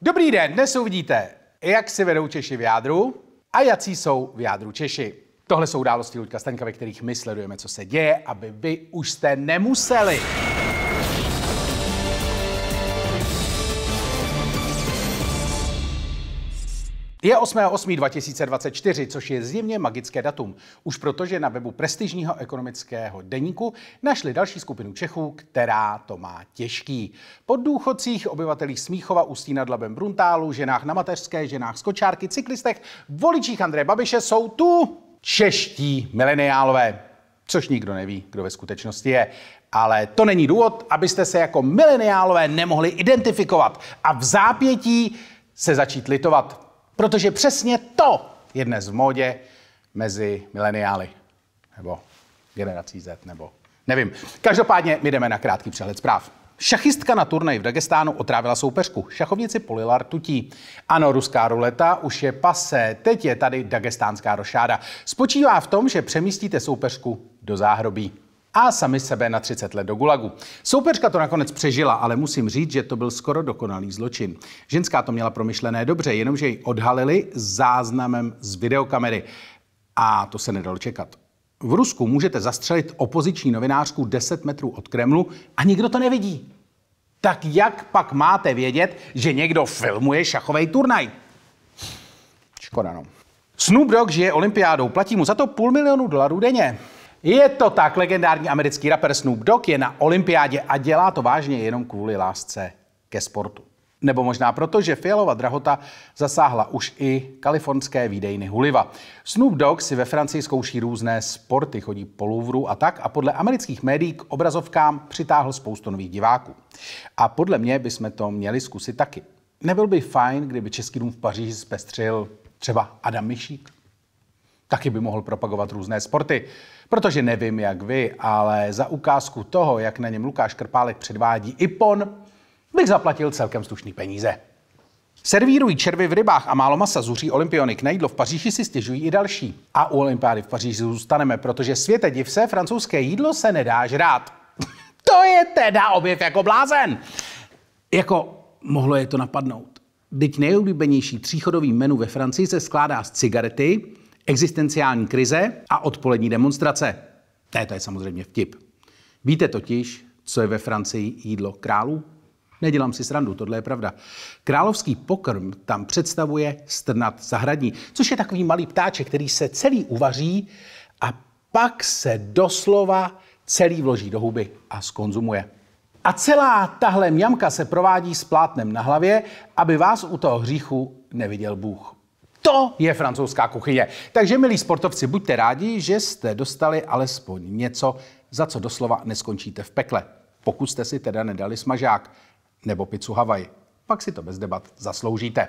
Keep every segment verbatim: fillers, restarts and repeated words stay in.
Dobrý den, dnes uvidíte, jak si vedou Češi v jádru a jací jsou v jádru Češi. Tohle jsou události Luďka Staňka, ve kterých my sledujeme, co se děje, aby vy už jste nemuseli. Je osmého osmého dva tisíce dvacet čtyři, což je zjevně magické datum. Už protože na webu prestižního ekonomického deníku našli další skupinu Čechů, která to má těžký. Po důchodcích, obyvatelích Smíchova, Ústí nad Labem, Bruntálu, ženách na mateřské, ženách z kočárky, cyklistech, voličích Andreje Babiše jsou tu čeští mileniálové. Což nikdo neví, kdo ve skutečnosti je. Ale to není důvod, abyste se jako mileniálové nemohli identifikovat a v zápětí se začít litovat. Protože přesně to je dnes v módě mezi mileniály, nebo generací Z, nebo nevím. Každopádně my jdeme na krátký přehled zpráv. Šachistka na turnaji v Dagestánu otrávila soupeřku. Šachovnici polila rtutí. Ano, ruská ruleta už je pasé, teď je tady dagestánská rošáda. Spočívá v tom, že přemístíte soupeřku do záhrobí a sami sebe na třicet let do gulagu. Soupeřka to nakonec přežila, ale musím říct, že to byl skoro dokonalý zločin. Ženská to měla promyšlené dobře, jenomže ji odhalili záznamem z videokamery. A to se nedalo čekat. V Rusku můžete zastřelit opoziční novinářku deset metrů od Kremlu a nikdo to nevidí. Tak jak pak máte vědět, že někdo filmuje šachový turnaj? Škoda, no. Snoop Dogg žije olympiádou, platí mu za to půl milionu dolarů denně. Je to tak, legendární americký rapper Snoop Dogg je na olympiádě a dělá to vážně jenom kvůli lásce ke sportu. Nebo možná proto, že fialová drahota zasáhla už i kalifornské výdejny Huliva. Snoop Dogg si ve Francii zkouší různé sporty, chodí po Louvru a tak a podle amerických médií k obrazovkám přitáhl spoustu nových diváků. A podle mě bychom to měli zkusit taky. Nebyl by fajn, kdyby Český dům v Paříži zpestřil třeba Adam Mišík? Taky by mohl propagovat různé sporty, protože nevím jak vy, ale za ukázku toho, jak na něm Lukáš Krpálek předvádí ipon, bych zaplatil celkem slušný peníze. Servírují červy v rybách a málo masa zuří olympionik. Na jídlo v Paříži si stěžují i další. A u olympiády v Paříži zůstaneme, protože světe div se, francouzské jídlo se nedá žrát. To je teda objev jako blázen. Jako mohlo je to napadnout. Vždyť nejoblíbenější tříchodový menu ve Francii se skládá z cigarety, existenciální krize a odpolední demonstrace. Ne, to je samozřejmě vtip. Víte totiž, co je ve Francii jídlo králů? Nedělám si srandu, tohle je pravda. Královský pokrm tam představuje strnat zahradní, což je takový malý ptáček, který se celý uvaří a pak se doslova celý vloží do huby a zkonzumuje. A celá tahle mňamka se provádí s plátnem na hlavě, aby vás u toho hříchu neviděl Bůh. To je francouzská kuchyně. Takže, milí sportovci, buďte rádi, že jste dostali alespoň něco, za co doslova neskončíte v pekle. Pokud jste si teda nedali smažák nebo pizzu Havaj, pak si to bez debat zasloužíte.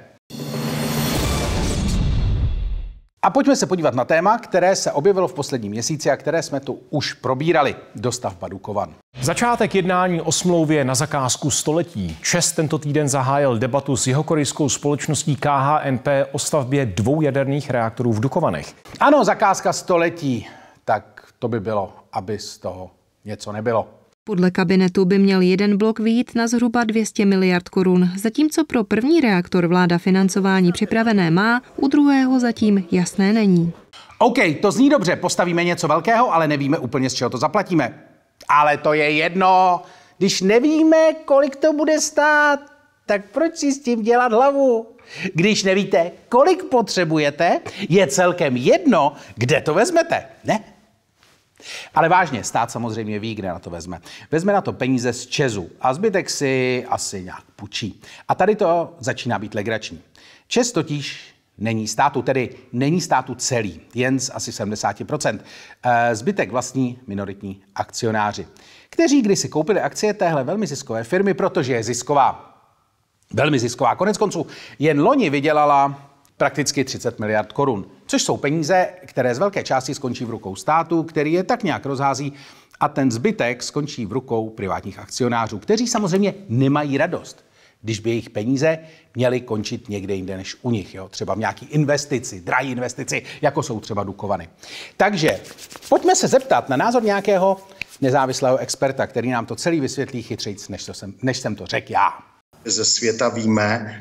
A pojďme se podívat na téma, které se objevilo v posledním měsíci a které jsme tu už probírali. Dostavba Dukovan. Začátek jednání o smlouvě na zakázku století. ČEZ tento týden zahájil debatu s jihokorejskou společností K H N P o stavbě dvou jaderných reaktorů v Dukovanech. Ano, zakázka století. Tak to by bylo, aby z toho něco nebylo. Podle kabinetu by měl jeden blok vyjít na zhruba dvě stě miliard korun, zatímco pro první reaktor vláda financování připravené má, u druhého zatím jasné není. OK, to zní dobře, postavíme něco velkého, ale nevíme úplně, z čeho to zaplatíme. Ale to je jedno, když nevíme, kolik to bude stát, tak proč si s tím dělat hlavu? Když nevíte, kolik potřebujete, je celkem jedno, kde to vezmete, ne? Ale vážně, stát samozřejmě ví, kde na to vezme. Vezme na to peníze z ČEZu a zbytek si asi nějak půjčí. A tady to začíná být legrační. ČEZ totiž není státu, tedy není státu celý, jen z asi sedmdesát procent. Zbytek vlastní minoritní akcionáři, kteří kdysi koupili akcie téhle velmi ziskové firmy, protože je zisková. Velmi zisková. Konec konců jen loni vydělala prakticky třicet miliard korun, což jsou peníze, které z velké části skončí v rukou státu, který je tak nějak rozhází, a ten zbytek skončí v rukou privátních akcionářů, kteří samozřejmě nemají radost, když by jejich peníze měly končit někde jinde než u nich, jo? Třeba v nějaký investici, drahé investici, jako jsou třeba Dukovany. Takže pojďme se zeptat na názor nějakého nezávislého experta, který nám to celý vysvětlí chytřejc, než, to jsem, než jsem to řekl já. Ze světa víme,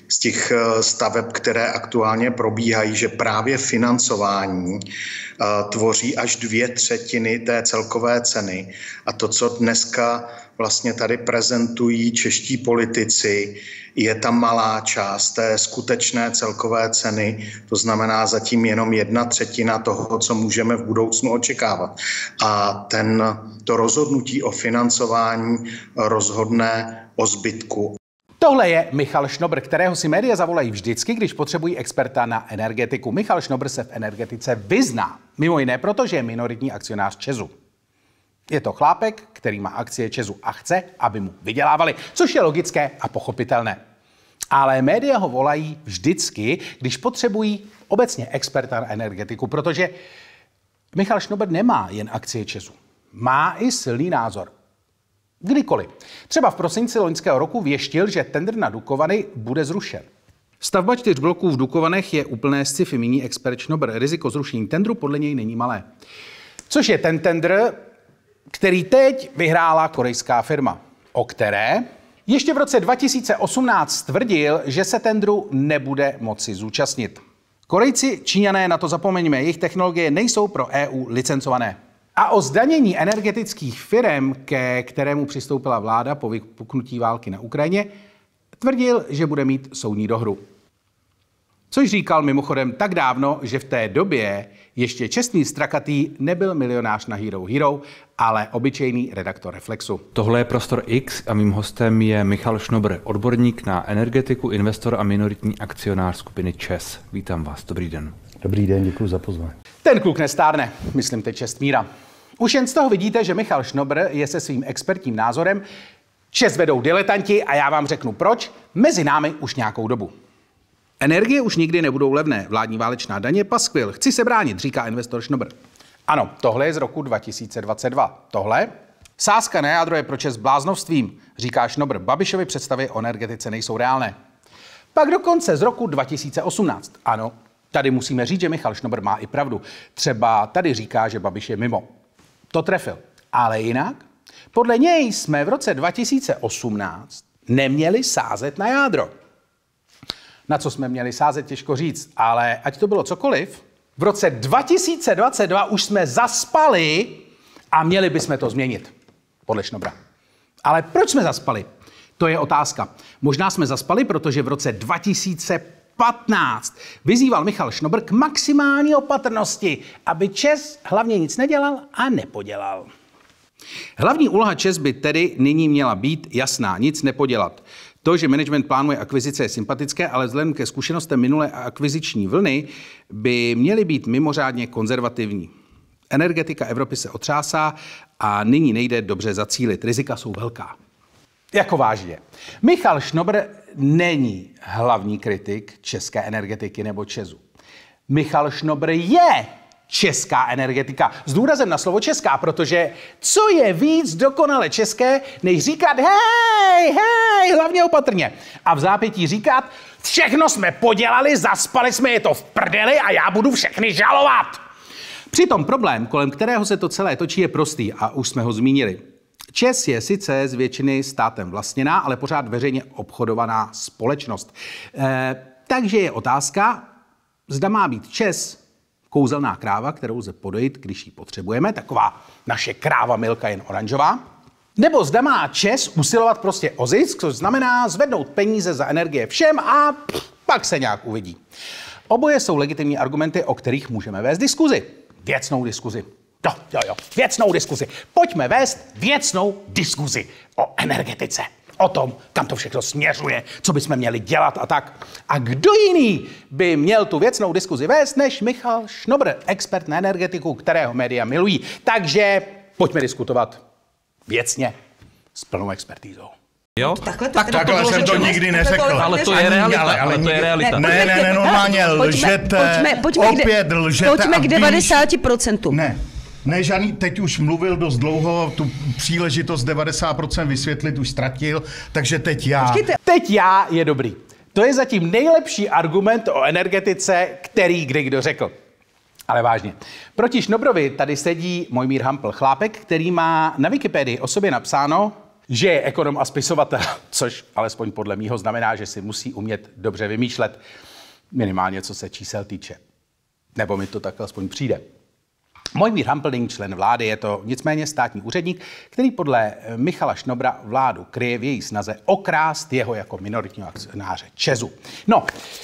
z těch staveb, které aktuálně probíhají, že právě financování tvoří až dvě třetiny té celkové ceny. A to, co dneska vlastně tady prezentují čeští politici, je ta malá část té skutečné celkové ceny, to znamená zatím jenom jedna třetina toho, co můžeme v budoucnu očekávat. A ten, to rozhodnutí o financování rozhodne o zbytku. Tohle je Michal Šnobr, kterého si média zavolají vždycky, když potřebují experta na energetiku. Michal Šnobr se v energetice vyzná, mimo jiné proto, že je minoritní akcionář ČEZu. Je to chlápek, který má akcie ČEZu a chce, aby mu vydělávali, což je logické a pochopitelné. Ale média ho volají vždycky, když potřebují obecně experta na energetiku, protože Michal Šnobr nemá jen akcie ČEZu. Má i silný názor. Kdykoliv. Třeba v prosinci loňského roku věštil, že tendr na Dukovany bude zrušen. Stavba čtyř bloků v Dukovanech je úplné sci-fi, míní expert Šnobr. Riziko zrušení tendru podle něj není malé. Což je ten tendr, který teď vyhrála korejská firma, o které ještě v roce dva tisíce osmnáct tvrdil, že se tendru nebude moci zúčastnit. Korejci, Číňané, na to zapomeňme, jejich technologie nejsou pro E U licencované. A o zdanění energetických firem, ke kterému přistoupila vláda po vypuknutí války na Ukrajině, tvrdil, že bude mít soudní dohru. Což říkal mimochodem tak dávno, že v té době ještě čestný Strakatý nebyl milionář na Hero Hero, ale obyčejný redaktor Reflexu. Tohle je Prostor X a mým hostem je Michal Šnobr, odborník na energetiku, investor a minoritní akcionář skupiny ČEZ. Vítám vás, dobrý den. Dobrý den, děkuji za pozvání. Ten kluk nestárne, myslím teď Čestmíra. Už jen z toho vidíte, že Michal Šnobr je se svým expertním názorem. ČEZ vedou diletanti a já vám řeknu proč, mezi námi už nějakou dobu. Energie už nikdy nebudou levné, vládní válečná daně paskvil, chci se bránit, říká investor Šnobr. Ano, tohle je z roku dva tisíce dvacet dva. Tohle? Sázka na jádro je pro ČEZ bláznovstvím, říká Šnobr. Babišovy představy o energetice nejsou reálné. Pak dokonce z roku dva tisíce osmnáct. Ano, tady musíme říct, že Michal Šnobr má i pravdu. Třeba tady říká, že Babiš je mimo. To trefil. Ale jinak? Podle něj jsme v roce dva tisíce osmnáct neměli sázet na jádro. Na co jsme měli sázet, těžko říct, ale ať to bylo cokoliv, v roce dva tisíce dvacet dva už jsme zaspali a měli bychom to změnit, podle Šnobra. Ale proč jsme zaspali? To je otázka. Možná jsme zaspali, protože v roce dva tisíce patnáct vyzýval Michal Šnobr k maximální opatrnosti, aby ČEZ hlavně nic nedělal a nepodělal. Hlavní úloha ČEZ by tedy nyní měla být jasná, nic nepodělat. To, že management plánuje akvizice, je sympatické, ale vzhledem ke zkušenostem minulé akviziční vlny by měly být mimořádně konzervativní. Energetika Evropy se otřásá a nyní nejde dobře zacílit. Rizika jsou velká. Jako vážně. Michal Šnobr není hlavní kritik české energetiky nebo ČEZu. Michal Šnobr je česká energetika. S důrazem na slovo česká, protože co je víc dokonale české, než říkat hej, hej, hlavně opatrně. A v zápětí říkat, všechno jsme podělali, zaspali jsme, je to v prdeli a já budu všechny žalovat. Přitom problém, kolem kterého se to celé točí, je prostý a už jsme ho zmínili. ČEZ je sice z většiny státem vlastněná, ale pořád veřejně obchodovaná společnost. E, takže je otázka, zda má být ČEZ kouzelná kráva, kterou lze podojit, když ji potřebujeme, taková naše kráva Milka jen oranžová, nebo zda má ČEZ usilovat prostě o zisk, což znamená zvednout peníze za energie všem a pff, pak se nějak uvidí. Oboje jsou legitimní argumenty, o kterých můžeme vést diskuzi. Věcnou diskuzi. Jo, jo, jo, věcnou diskuzi. Pojďme vést věcnou diskuzi o energetice. O tom, kam to všechno směřuje, co bychom měli dělat a tak. A kdo jiný by měl tu věcnou diskuzi vést, než Michal Šnobr, expert na energetiku, kterého média milují. Takže pojďme diskutovat věcně s plnou expertízou. Jo? Takhle, to tak, teda takhle to jsem to řekl. nikdy neřekl. Ale to je realita. Ale, ale to je realita. Ne, ne, ne, normálně lžete. Pojďme, pojďme, opět lžete. Pojďme k devadesáti procentům. Ne. Ne, žádný, teď už mluvil dost dlouho, tu příležitost devadesát procent vysvětlit už ztratil, takže teď já. Počkejte. Teď já je dobrý. To je zatím nejlepší argument o energetice, který kdy kdo řekl. Ale vážně. Proti Šnobrovi tady sedí Mojmír Hampl, chlápek, který má na Wikipedii o sobě napsáno, že je ekonom a spisovatel, což alespoň podle mýho znamená, že si musí umět dobře vymýšlet, minimálně co se čísel týče. Nebo mi to tak alespoň přijde. Mojmír Hampl není člen vlády, je to nicméně státní úředník, který podle Michala Šnobra vládu kryje v její snaze okrást jeho jako minoritního akcionáře ČEZu. No,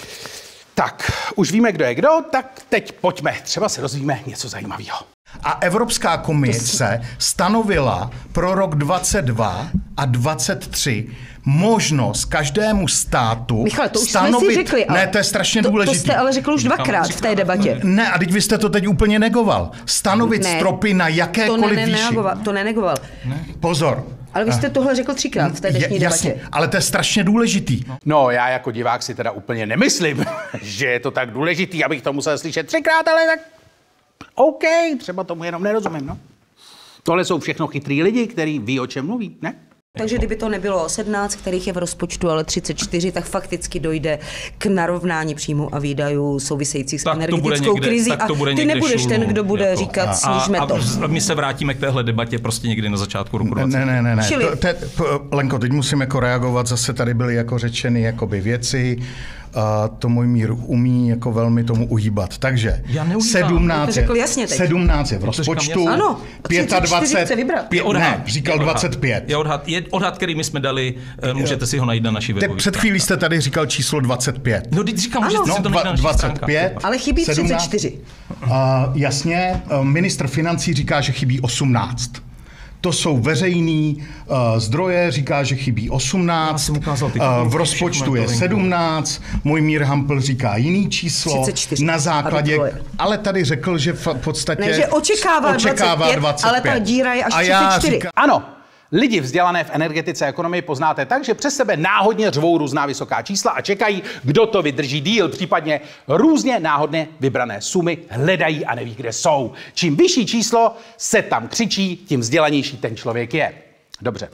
tak už víme, kdo je kdo, tak teď pojďme, třeba se dozvíme něco zajímavého. A Evropská komise stanovila pro rok dvacet dva a dvacet tři možnost každému státu Michale, to už stanovit... jsme si řekli. Ne, to je strašně to, důležité. To jste ale řekl už dvakrát v té debatě. Ne, a teď vy jste to teď úplně negoval. Stanovit ne, stropy na jakékoliv to ne, ne, výši. Negoval, to nenegoval. Ne. Pozor. Ale vy jste tohle řekl třikrát v té dnešní Jasně, debatě. ale to je strašně důležitý. No, já jako divák si teda úplně nemyslím, že je to tak důležitý, abych to musel slyšet třikrát, ale tak OK, třeba tomu jenom nerozumím, no. Tohle jsou všechno chytrý lidi, kteří ví, o čem mluví, ne? Takže kdyby to nebylo sedmnáct, kterých je v rozpočtu, ale třicet čtyři, tak fakticky dojde k narovnání příjmu a výdajů souvisejících s energetickou krizí. A ty nebudeš šulů, ten, kdo bude jako říkat, snížme to. A my se vrátíme k téhle debatě prostě někdy na začátku roku dvacet. Ne, ne, ne, ne. Čili... To, te, Lenko, teď musím jako reagovat, zase tady byly jako řečeny jakoby věci. A to Mojmír umí jako velmi tomu uhýbat. Takže sedmnáct, jasně teď. sedmnáct je v rozpočtu, ano, dvacet pět, pět, ne, říkal dvacet pět. Je odhad, je odhad, který my jsme dali, můžete si ho najít na naší webové. Před chvílí jste tady říkal číslo dvacet pět. No, teď říkám, že no, si to najít na naší dvacet pět, ale chybí třicet čtyři. Uh, jasně, ministr financí říká, že chybí osmnáct. To jsou veřejný uh, zdroje, říká, že chybí osmnáct, uh, v rozpočtu je sedmnáct, Mojmír Hampl říká jiný číslo, třicet čtyři, na základě, ale tady řekl, že v podstatě ne, že očekává, očekává dvacet pět, dvacet pět, ale ta díra je až třicet čtyři. Říká... Ano, lidi vzdělané v energetice a ekonomii poznáte tak, že přes sebe náhodně řvou různá vysoká čísla a čekají, kdo to vydrží díl, případně různě náhodně vybrané sumy hledají a neví, kde jsou. Čím vyšší číslo se tam křičí, tím vzdělanější ten člověk je. Dobře.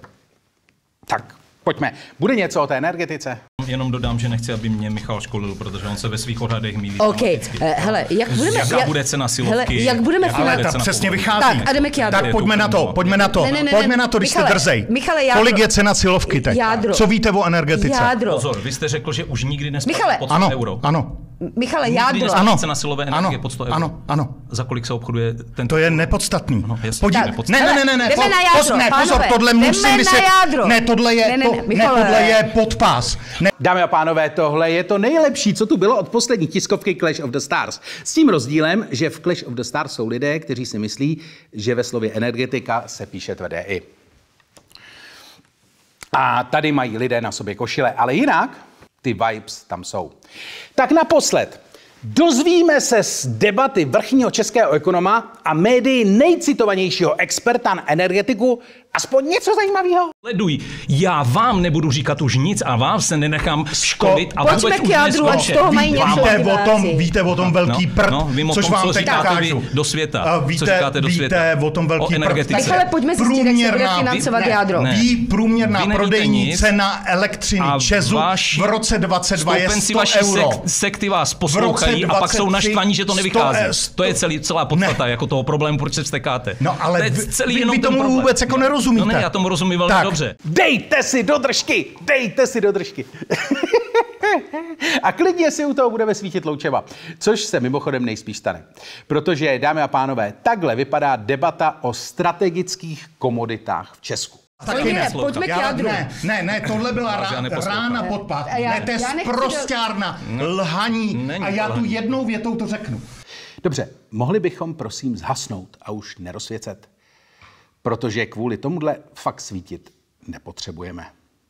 Tak, pojďme. Bude něco o té energetice? Jenom dodám, že nechci, aby mě Michal školil, protože on se ve svých odhadech mýlí. OK, hele, jak budeme... Jaká jak, bude cena silovky? Hele, jak budeme financovat? Tak přesně vychází. Tak, a jdeme k jádru. Tak pojďme na to, pojďme na to. Ne, ne, ne, pojďme na to, když jste drzej. Michale, jádro. Kolik je cena silovky teď? Jádro. Co víte o energetice? Jádro. Pozor, vy jste řekl, že už nikdy nesplatí pod sto ano, euro. Ano, Michale, jádro. Ano, cena silové energie pod sto euro. Ano, ano. Za kolik se obchoduje ten? To je nepodstatný. No, Podívej. Ne, ne, ne, ne, jdeme na jádro, ne, pozor, tohle musím vysvětlit. Ne, tohle je, ne, ne, ne, to, ne, tohle je podpás. Ne. Dámy a pánové, tohle je to nejlepší, co tu bylo od poslední tiskovky Clash of the Stars. S tím rozdílem, že v Clash of the Stars jsou lidé, kteří si myslí, že ve slově energetika se píše tvrdé i. A tady mají lidé na sobě košile, ale jinak ty vibes tam jsou. Tak naposled. Dozvíme se z debaty vrchního českého ekonoma a médii nejcitovanějšího experta na energetiku aspoň něco zajímavého. Sleduj, já vám nebudu říkat už nic a vám se nenechám školit a vůbec už jádru, ať z toho mají něco víte o tom, víte o tom velký no, prd, no, vím o což tom, vám co teď říkáte ukážu. Vy do světa. Víte, co říkáte do světa? Víte o tom velký o prd. Tak ale pojďme zjistit, jak se bude financovat jádro. Ví průměrná prodejní cena elektřiny ČEZu v roce dvacet dva je sto euro. Sekty vás poslouchají a pak jsou naštvaní, že to nevychází. To je celý, celá podstata jako toho problému, proč se vztekáte. No ale vy tomu vůbec jako nerozumíte. Já tomu rozumím velmi tak. dobře. Dejte si do držky! Dejte si do držky! A klidně si u toho budeme svítit loučeva. Což se mimochodem nejspíš stane. Protože, dámy a pánové, takhle vypadá debata o strategických komoditách v Česku. Taky ne, pojďme k jádru. Ne, ne, ne, tohle byla rá, rána pod pát. Ne, to je sprosťárna, lhaní. A já tu jednou větou to řeknu. Dobře, mohli bychom prosím zhasnout a už nerozsvěcet? Protože kvůli tomuhle fakt svítit nepotřebujeme.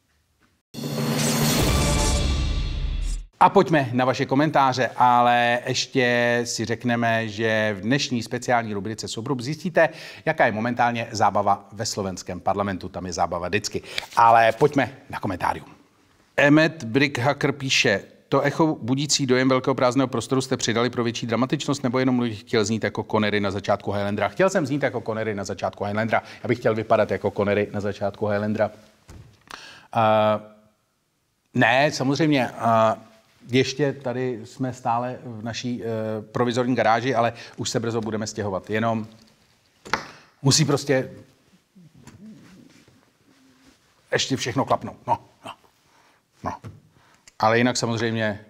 A pojďme na vaše komentáře, ale ještě si řekneme, že v dnešní speciální rubrice Sobrub zjistíte, jaká je momentálně zábava ve slovenském parlamentu. Tam je zábava vždycky. Ale pojďme na komentárium. Emmet Brickhacker píše, to echo budící dojem velkého prázdného prostoru jste přidali pro větší dramatičnost, nebo jenom chtěl znít jako Connery na začátku Highlandera? Chtěl jsem znít jako Connery na začátku Highlandera. Já bych chtěl vypadat jako Connery na začátku Highlandera. Uh, ne, samozřejmě. Uh, ještě tady jsme stále v naší uh, provizorní garáži, ale už se brzo budeme stěhovat. Jenom musí prostě ještě všechno klapnou. No, no, no. Ale jinak samozřejmě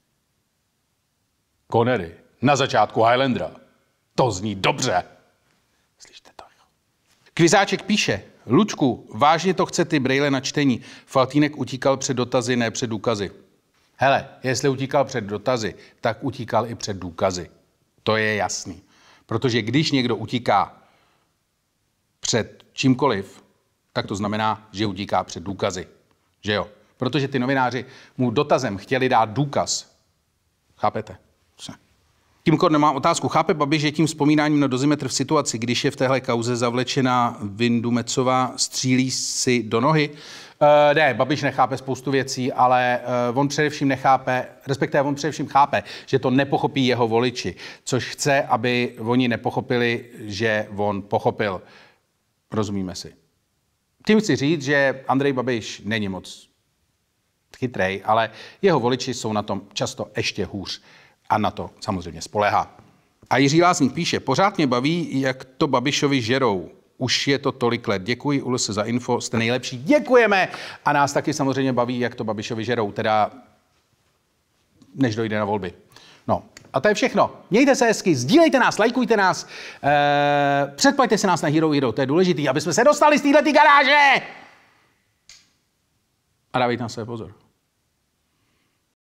Connery na začátku Highlandera. To zní dobře. Slyšte to. Kvizáček píše, Lučku, vážně to chce ty brejle na čtení. Faltýnek utíkal před dotazy, ne před důkazy. Hele, jestli utíkal před dotazy, tak utíkal i před důkazy. To je jasný. Protože když někdo utíká před čímkoliv, tak to znamená, že utíká před důkazy. Že jo? Protože ty novináři mu dotazem chtěli dát důkaz. Chápete? Tímko nemám otázku. Chápe Babiš, že tím vzpomínáním na Dozimetr v situaci, když je v téhle kauze zavlečená Vindumecová, střílí si do nohy? Uh, ne, Babiš nechápe spoustu věcí, ale uh, on především nechápe, respektive on především chápe, že to nepochopí jeho voliči, což chce, aby oni nepochopili, že on pochopil. Rozumíme si. Tím chci říct, že Andrej Babiš není moc chytrej, ale jeho voliči jsou na tom často ještě hůř. A na to samozřejmě spolehá. A Jiří Lázník píše, pořád mě baví, jak to Babišovi žerou. Už je to tolik let. Děkuji, Ulise, za info, jste nejlepší. Děkujeme! A nás taky samozřejmě baví, jak to Babišovi žerou, teda než dojde na volby. No, a to je všechno. Mějte se hezky, sdílejte nás, lajkujte nás, eh, předplaťte se nás na Hero Hero, to je důležitý, aby jsme se dostali z této garáže! A dávejte na sebe pozor.